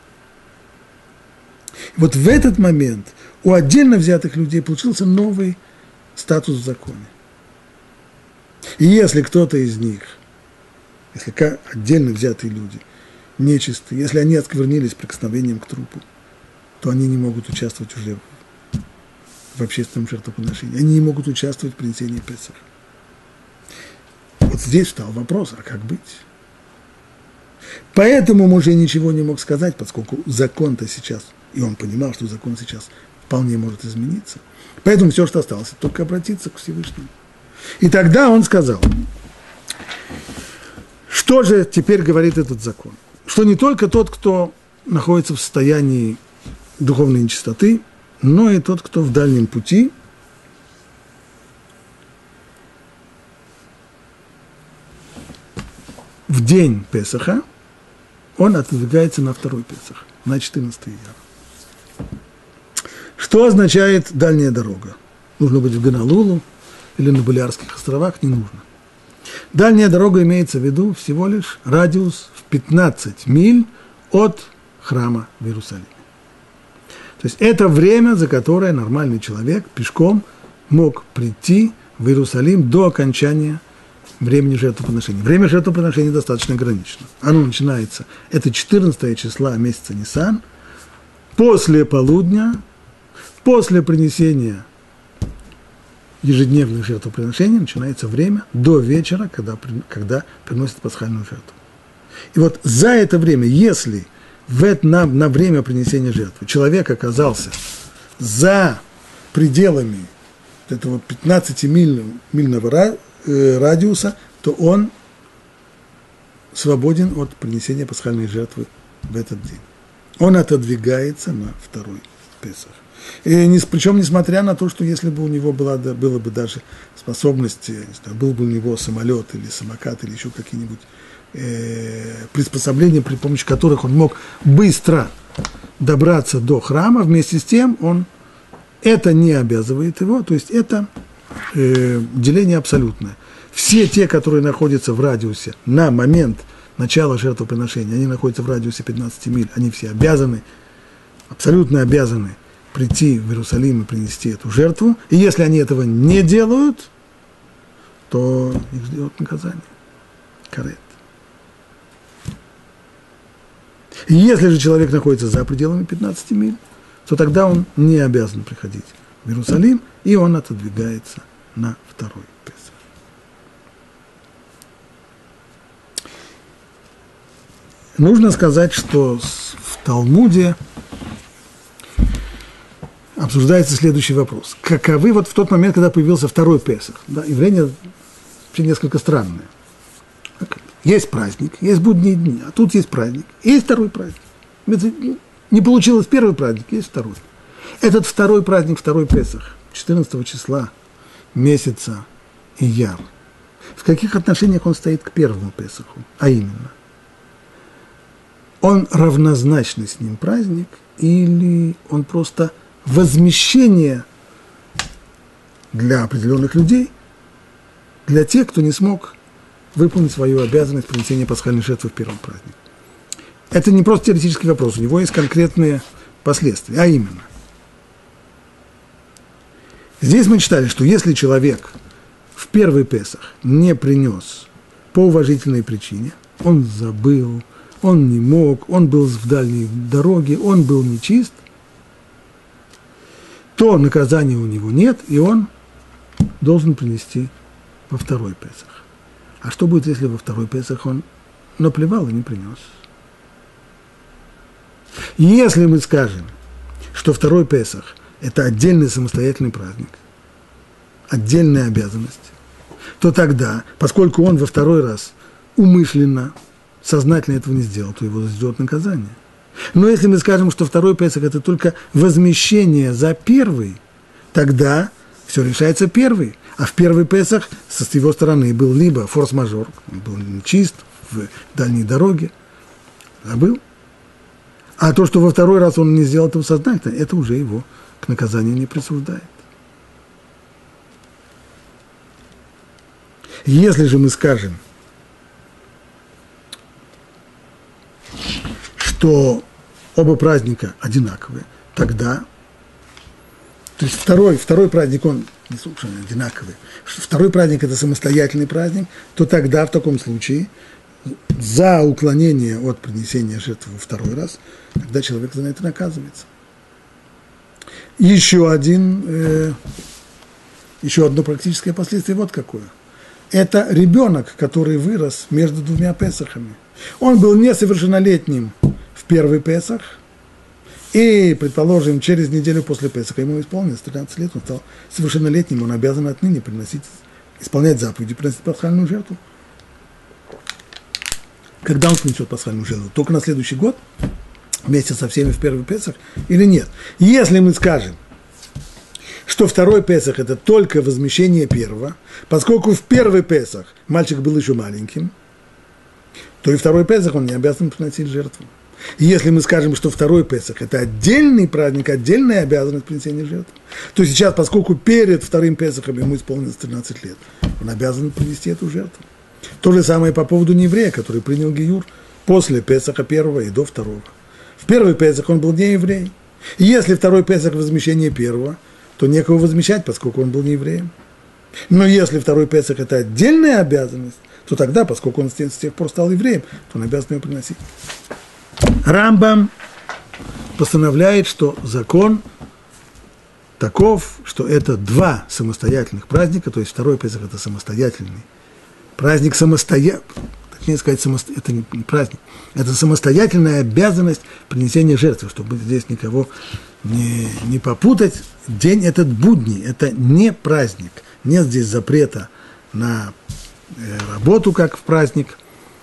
Вот в этот момент у отдельно взятых людей получился новый статус в законе. И если кто-то из них, если отдельно взятые люди, нечистые, если они осквернились прикосновением к трупу, то они не могут участвовать уже в общественном жертвоприношении. Они не могут участвовать в принесении Песах. Вот здесь встал вопрос, а как быть? Поэтому Моше ничего не мог сказать, поскольку закон-то сейчас, и он понимал, что закон сейчас вполне может измениться. Поэтому все, что осталось, это только обратиться к Всевышнему. И тогда он сказал, что же теперь говорит этот закон? Что не только тот, кто находится в состоянии духовной нечистоты, но и тот, кто в дальнем пути, в день Песаха, он отодвигается на второй Песах, на 14 Ияр. Что означает дальняя дорога? Нужно быть в Гонолулу или на Балиарских островах? Не нужно. Дальняя дорога имеется в виду всего лишь радиус в 15 миль от храма в Иерусалиме. То есть это время, за которое нормальный человек пешком мог прийти в Иерусалим до окончания времени жертвоприношения. Время жертвоприношения достаточно ограничено. Оно начинается, это 14 числа месяца Нисан, после полудня, после принесения ежедневных жертвоприношений начинается время до вечера, когда приносят пасхальную жертву. И вот за это время, если на время принесения жертвы человек оказался за пределами этого 15-мильного радиуса, то он свободен от принесения пасхальной жертвы в этот день. Он отодвигается на второй Песах. И причем, несмотря на то, что если бы у него было бы даже способность, не знаю, был бы у него самолет или самокат или еще какие-нибудь приспособления, при помощи которых он мог быстро добраться до храма, вместе с тем это не обязывает его, то есть это деление абсолютное. Все те, которые находятся в радиусе на момент начала жертвоприношения, они находятся в радиусе 15 миль, они все обязаны, абсолютно обязаны прийти в Иерусалим и принести эту жертву. И если они этого не делают, то их ждет наказание. Карет. И если же человек находится за пределами 15 миль, то тогда он не обязан приходить в Иерусалим, и он отодвигается на второй Песах. Нужно сказать, что в Талмуде обсуждается следующий вопрос. Каковы вот в тот момент, когда появился второй Песах? Да, явление вообще несколько странное. Есть праздник, есть будние дни, а тут есть праздник, есть второй праздник. Не получилось первый праздник, есть второй. Этот второй праздник, второй Песах, 14 числа месяца Ияр, в каких отношениях он стоит к первому Песаху? А именно, он равнозначный с ним праздник или он просто возмещение для определенных людей, для тех, кто не смог выполнить свою обязанность принесения пасхальной жертвы в первом празднике. Это не просто теоретический вопрос, у него есть конкретные последствия, а именно. Здесь мы читали, что если человек в первый Песах не принес по уважительной причине, он забыл, он не мог, он был в дальней дороге, он был нечист, то наказания у него нет, и он должен принести во второй Песах. А что будет, если во второй Песах он наплевал и не принес? Если мы скажем, что второй Песах – это отдельный самостоятельный праздник, отдельная обязанность, то тогда, поскольку он во второй раз умышленно, сознательно этого не сделал, то его ждет наказание. Но если мы скажем, что второй Песах – это только возмещение за первый, тогда все решается первый. А в первый Песах с его стороны был либо форс-мажор, он был нечист в дальней дороге, забыл. А то, что во второй раз он не сделал этого сознательно, это уже его к наказанию не присуждает. Если же мы скажем, что оба праздника одинаковые, тогда, то есть второй праздник, он не совершенно одинаковый, второй праздник – это самостоятельный праздник, то тогда в таком случае за уклонение от принесения жертвы во второй раз, тогда человек за это наказывается. Еще одно практическое последствие вот какое. Это ребенок, который вырос между двумя Песахами. Он был несовершеннолетним в первый Песах, и, предположим, через неделю после Песаха ему исполнилось 13 лет, он стал совершеннолетним, он обязан отныне исполнять заповеди, приносить пасхальную жертву. Когда он принесет пасхальную жертву? Только на следующий год, вместе со всеми в первый Песах, или нет? Если мы скажем, что второй Песах – это только возмещение первого, поскольку в первый Песах мальчик был еще маленьким, то и второй Песах он не обязан приносить жертву. И если мы скажем, что второй Песах – это отдельный праздник, отдельная обязанность принесения жертвы, то сейчас, поскольку перед вторым Песахом ему исполнилось 13 лет, он обязан принести эту жертву. То же самое по поводу нееврея, который принял гиюр после Песаха первого и до второго. В первый Песах он был не еврей. И если второй Песах – возмещение первого, то некого возмещать, поскольку он был не евреем. Но если второй Песах – это отдельная обязанность, то тогда, поскольку он с тех пор стал евреем, то он обязан ее приносить. Рамбам постановляет, что закон таков, что это два самостоятельных праздника, то есть второй Песах – это самостоятельный праздник, точнее сказать, это не праздник, это самостоятельная обязанность принесения жертвы, чтобы здесь никого не попутать. День этот будний, это не праздник, нет здесь запрета на работу, как в праздник.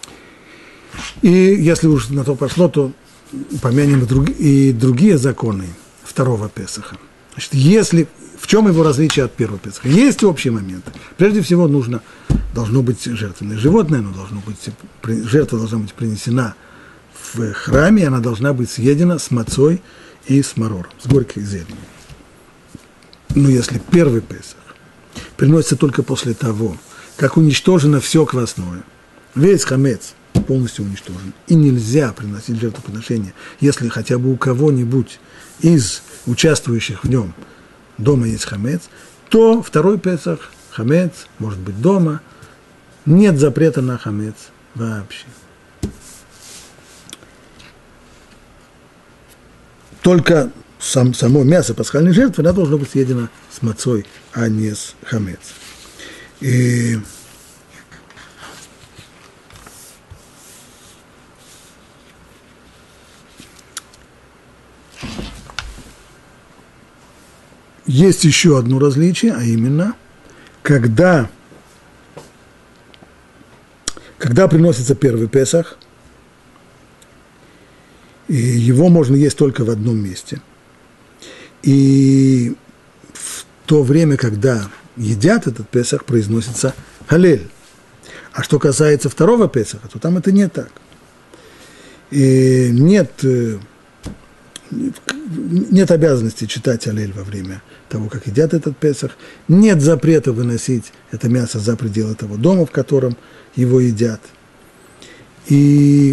И если уж на то пошло, то упомянем и другие законы второго Песаха. Значит, в чем его различие от первого Песаха? Есть общие моменты. Прежде всего, должно быть жертвенное животное, жертва должна быть принесена в храме, она должна быть съедена с мацой и с марором, с горькой зеленью. Но если первый Песах приносится только после того, как уничтожено все квасное, весь хамец полностью уничтожен, и нельзя приносить жертвоприношение, если хотя бы у кого-нибудь из участвующих в нем дома есть хамец, то второй Песах, хамец, может быть дома, нет запрета на хамец вообще. Только само мясо пасхальной жертвы, оно должно быть съедено с мацой, а не с хамец. И есть еще одно различие, а именно, когда приносится первый Песах, и его можно есть только в одном месте. И в то время, когда едят этот Песах, произносится халель. А что касается второго Песаха, то там это не так. И нет обязанности читать халель во время того, как едят этот Песах. Нет запрета выносить это мясо за пределы того дома, в котором его едят. И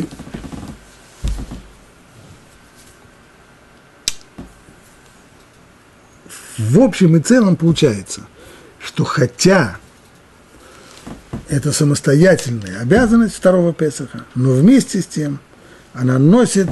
в общем и целом получается, что хотя это самостоятельная обязанность второго Песаха, но вместе с тем она носит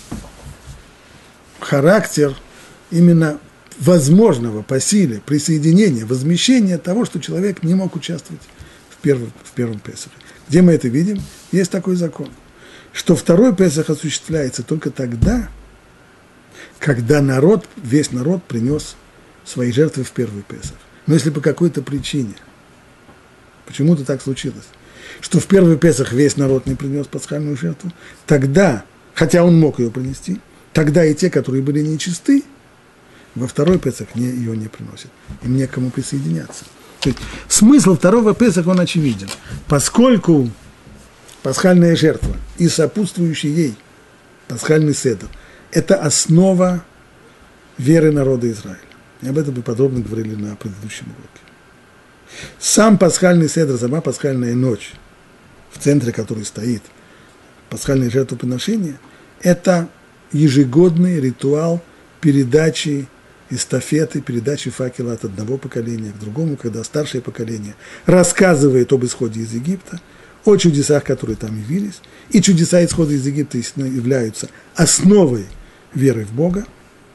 характер именно возможного по силе присоединения, возмещения того, что человек не мог участвовать первом Песахе. Где мы это видим? Есть такой закон, что второй Песах осуществляется только тогда, когда весь народ принес свои жертвы в первый Песах. Но если по какой-то причине, почему-то так случилось, что в первый Песах весь народ не принес пасхальную жертву, тогда, хотя он мог ее принести, тогда и те, которые были нечисты, во второй Песах ее не приносят. Им некому присоединяться. То есть смысл второго Песаха, он очевиден. Поскольку пасхальная жертва и сопутствующий ей пасхальный седр – это основа веры народа Израиля. И об этом мы подробно говорили на предыдущем уроке. Сам пасхальный седр, сама пасхальная ночь, в центре которой стоит пасхальное жертвоприношение, это ежегодный ритуал передачи эстафеты, передачи факела от одного поколения к другому, когда старшее поколение рассказывает об исходе из Египта, о чудесах, которые там явились, и чудеса исхода из Египта являются основой веры в Бога.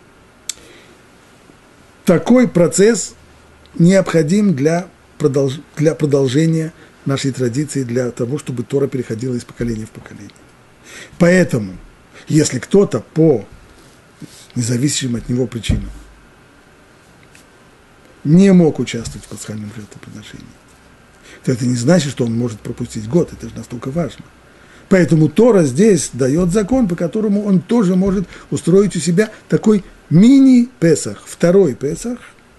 Такой процесс необходим для продолжения нашей традиции, для того, чтобы Тора переходила из поколения в поколение. Поэтому, если кто-то по независимым от него причинам не мог участвовать в пасхальном жертвоприношении, то это не значит, что он может пропустить год, это же настолько важно. Поэтому Тора здесь дает закон, по которому он тоже может устроить у себя такой мини-Песах, второй Песах,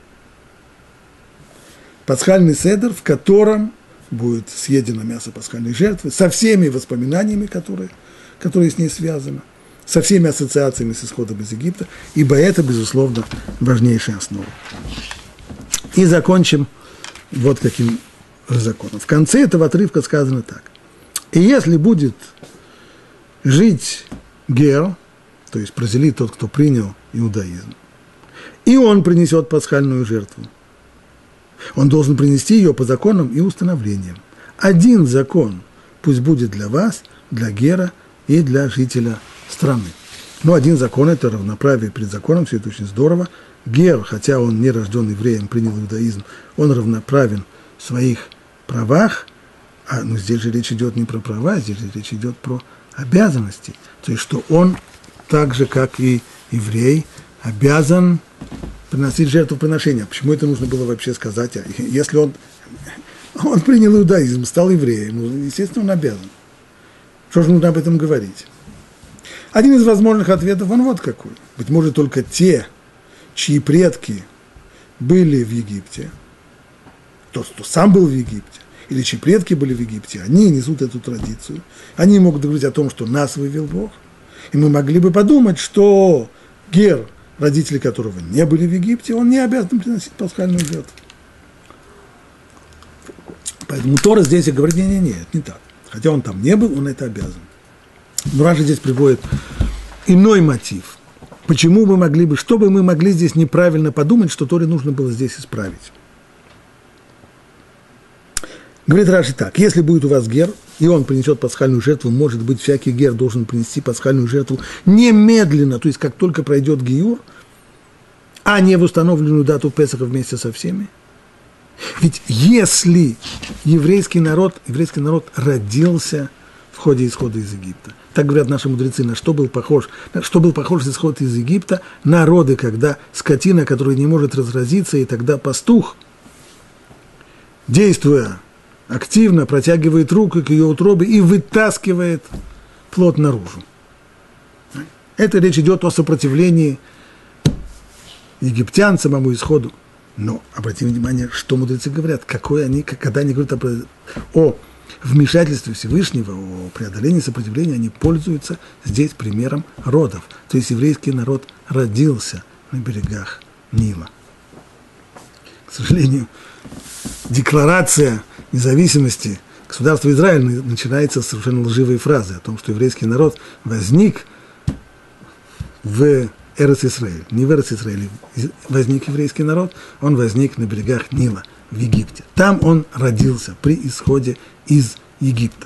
пасхальный седр, в котором будет съедено мясо пасхальной жертвы, со всеми воспоминаниями, которые с ней связаны, со всеми ассоциациями с исходом из Египта, ибо это, безусловно, важнейшая основа. И закончим вот каким законом. В конце этого отрывка сказано так. И если будет жить гер, то есть прозелит, тот, кто принял иудаизм, и он принесет пасхальную жертву, он должен принести ее по законам и установлениям. Один закон пусть будет для вас, для гера и для жителя страны. Но один закон – это равноправие перед законом, все это очень здорово. Гер, хотя он не рожден евреем, принял иудаизм, он равноправен в своих правах, но здесь же речь идет не про права, здесь же речь идет про обязанности. То есть, что он, так же, как и еврей, обязан приносить жертвоприношения. Почему это нужно было вообще сказать? Если он принял иудаизм, стал евреем, естественно, он обязан. Что же нужно об этом говорить? Один из возможных ответов, он вот какой. Быть может, только те, чьи предки были в Египте, тот, кто сам был в Египте, или чьи предки были в Египте, они несут эту традицию. Они могут говорить о том, что нас вывел Бог. И мы могли бы подумать, что гер, родители которого не были в Египте, он не обязан приносить пасхальную жертву. Поэтому Тора здесь и говорит, нет, не так. Хотя он там не был, он это обязан. Но Раши здесь приводит иной мотив. Почему мы могли бы, что бы мы могли здесь неправильно подумать, что Торе нужно было здесь исправить. Говорит Раши так, если будет у вас гер, и он принесет пасхальную жертву, может быть, всякий гер должен принести пасхальную жертву немедленно, то есть как только пройдет гиюр, а не в установленную дату Песаха вместе со всеми. Ведь если еврейский народ родился в ходе исхода из Египта, так говорят наши мудрецы, на что был похож исход из Египта, народы, когда скотина, которая не может разразиться, и тогда пастух, действуя активно, протягивает руку к ее утробе и вытаскивает плод наружу. Это речь идет о сопротивлении египтян самому исходу. Но обратите внимание, что мудрецы говорят, когда они говорят о вмешательстве Всевышнего, о преодолении сопротивления, они пользуются здесь примером родов. То есть еврейский народ родился на берегах Нила. К сожалению, декларация независимости государства Израиль начинается с совершенно лживой фразы о том, что еврейский народ возник в Эрец-Исраэль. Не в Эрец-Исраэле возник еврейский народ, он возник на берегах Нила в Египте. Там он родился при исходе из Египта.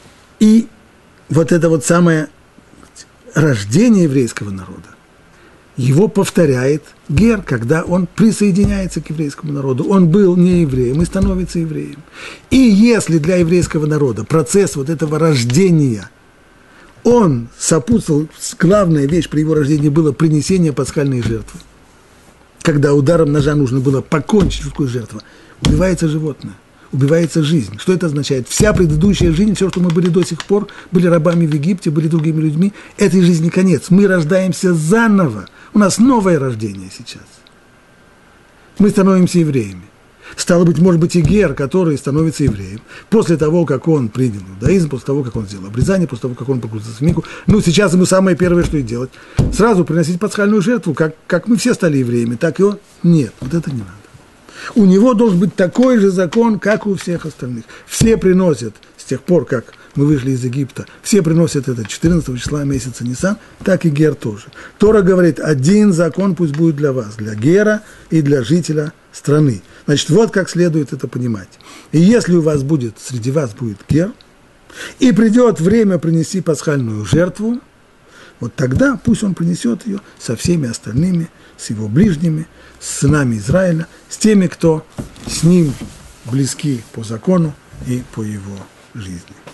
И вот это вот самое рождение еврейского народа его повторяет гер, когда он присоединяется к еврейскому народу. Он был не евреем и становится евреем. И если для еврейского народа процесс вот этого рождения, он сопутствовал, главная вещь при его рождении было принесение пасхальной жертвы. Когда ударом ножа нужно было покончить такую жертву, убивается животное, убивается жизнь. Что это означает? Вся предыдущая жизнь, все, что мы были до сих пор, были рабами в Египте, были другими людьми, этой жизни конец. Мы рождаемся заново. У нас новое рождение сейчас. Мы становимся евреями. Стало быть, может быть, и гер, который становится евреем, после того, как он принял иудаизм, после того, как он сделал обрезание, после того, как он погрузился в мику, сейчас ему самое первое, что и делать, сразу приносить пасхальную жертву, как мы все стали евреями, так и он. Нет, вот это не надо. У него должен быть такой же закон, как у всех остальных. Все приносят, с тех пор, как мы вышли из Египта, все приносят это 14 числа месяца Нисан, так и гер тоже. Тора говорит, один закон пусть будет для вас, для гера и для жителя страны. Значит, вот как следует это понимать. И если у вас будет, среди вас будет гер, и придет время принести пасхальную жертву, вот тогда пусть он принесет ее со всеми остальными, с его ближними, с сынами Израиля, с теми, кто с ним близки по закону и по его жизни.